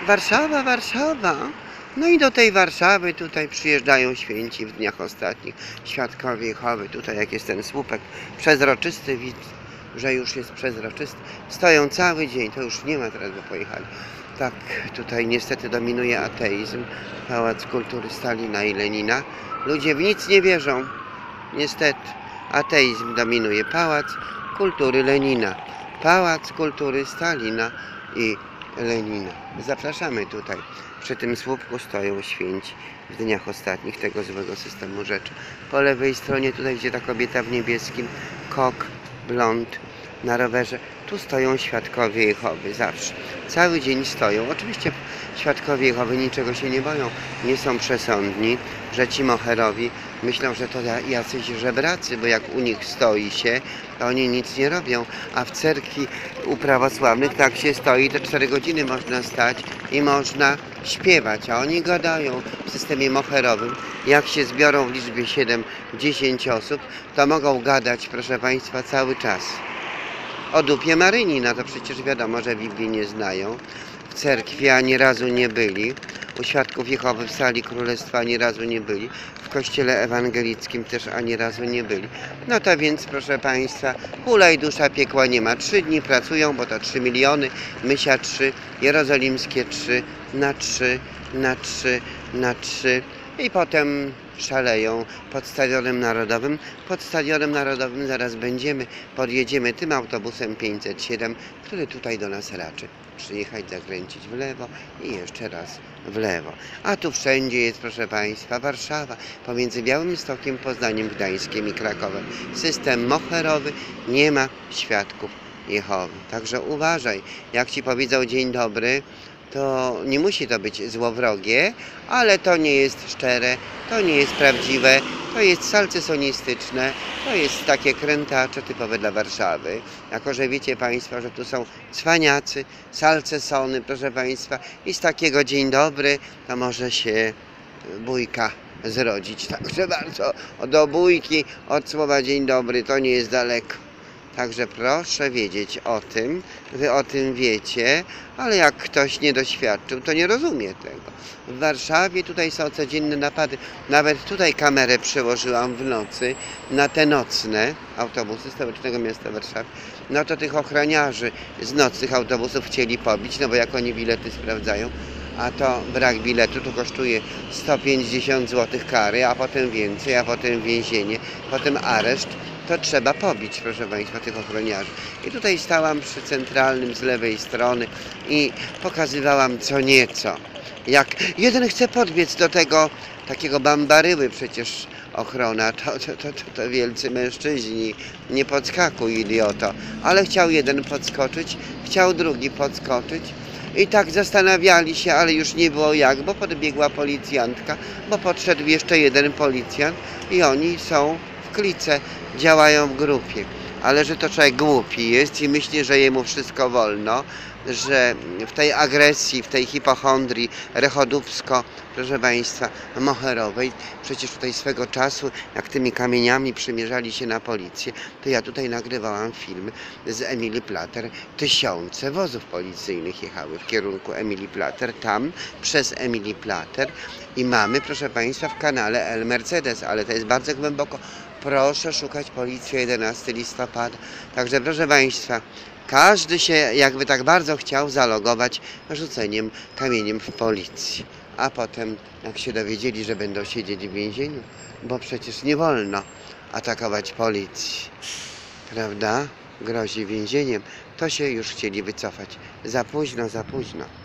Warszawa, Warszawa. No i do tej Warszawy tutaj przyjeżdżają święci w dniach ostatnich. Świadkowie Jehowy, tutaj jak jest ten słupek przezroczysty, widzę, że już jest przezroczysty. Stoją cały dzień, to już nie ma teraz, bo pojechali. Tak, tutaj niestety dominuje ateizm. Pałac Kultury Stalina i Lenina. Ludzie w nic nie wierzą. Niestety, ateizm dominuje. Pałac Kultury Lenina. Pałac Kultury Stalina i Lenina. Zapraszamy tutaj. Przy tym słupku stoją święci w dniach ostatnich tego złego systemu rzeczy. Po lewej stronie, tutaj gdzie ta kobieta w niebieskim, kok, blond na rowerze, tu stoją świadkowie Jehowy zawsze. Cały dzień stoją. Oczywiście świadkowie Jehowy niczego się nie boją. Nie są przesądni, że ci moherowi myślą, że to jacyś żebracy, bo jak u nich stoi się, to oni nic nie robią. A w cerkwi u prawosławnych tak się stoi, to 4 godziny można stać i można śpiewać, a oni gadają w systemie moherowym. Jak się zbiorą w liczbie 7-10 osób, to mogą gadać, proszę Państwa, cały czas. O dupie Maryni, no to przecież wiadomo, że Biblii nie znają. W cerkwi ani razu nie byli. U świadków Jehowy w sali królestwa ani razu nie byli. W kościele ewangelickim też ani razu nie byli. No to więc, proszę Państwa, hulaj dusza, piekła nie ma. 3 dni pracują, bo to 3 miliony, Mysia 3, Jerozolimskie 3, na 3, na 3, na 3 i potem szaleją pod Stadionem Narodowym. Pod Stadionem Narodowym zaraz podjedziemy tym autobusem 507, który tutaj do nas raczy przyjechać, zakręcić w lewo i jeszcze raz w lewo. A tu wszędzie jest, proszę Państwa, Warszawa, pomiędzy Białymstokiem, Poznaniem, Gdańskiem i Krakowem. System moherowy, nie ma świadków Jehowy. Także uważaj, jak Ci powiedzą dzień dobry, to nie musi to być złowrogie, ale to nie jest szczere, to nie jest prawdziwe, to jest salcesonistyczne, to jest takie krętacze typowe dla Warszawy. Jako że wiecie Państwo, że tu są cwaniacy, salcesony, proszę Państwa, i z takiego dzień dobry to może się bójka zrodzić. Także bardzo do bójki od słowa dzień dobry to nie jest daleko. Także proszę wiedzieć o tym, wy o tym wiecie, ale jak ktoś nie doświadczył, to nie rozumie tego. W Warszawie tutaj są codzienne napady. Nawet tutaj kamerę przełożyłam w nocy na te nocne autobusy stołecznego miasta Warszawy. No to tych ochroniarzy z nocnych autobusów chcieli pobić, no bo jak oni bilety sprawdzają, a to brak biletu, to kosztuje 150 zł kary, a potem więcej, a potem więzienie, potem areszt. To trzeba pobić, proszę Państwa, tych ochroniarzy. I tutaj stałam przy centralnym z lewej strony i pokazywałam co nieco. Jak jeden chce podbiec do tego takiego bambaryły, przecież ochrona, to wielcy mężczyźni, nie podskakuj, idioto. Ale chciał jeden podskoczyć, chciał drugi podskoczyć. I tak zastanawiali się, ale już nie było jak, bo podbiegła policjantka, bo podszedł jeszcze jeden policjant i oni są w klice, działają w grupie. Ale że to człowiek głupi jest i myśli, że jemu wszystko wolno, że w tej agresji, w tej hipochondrii rechodówsko, proszę Państwa, moherowej, przecież tutaj swego czasu, jak tymi kamieniami przymierzali się na policję, to ja tutaj nagrywałam film z Emilii Plater. Tysiące wozów policyjnych jechały w kierunku Emilii Plater, tam przez Emilii Plater i mamy, proszę Państwa, w kanale El Mercedes, ale to jest bardzo głęboko. Proszę szukać Policja 11 listopada. Także proszę Państwa, każdy się jakby tak bardzo chciał zalogować rzuceniem kamieniem w policji. A potem jak się dowiedzieli, że będą siedzieć w więzieniu, bo przecież nie wolno atakować policji, prawda? Grozi więzieniem, to się już chcieli wycofać. Za późno, za późno.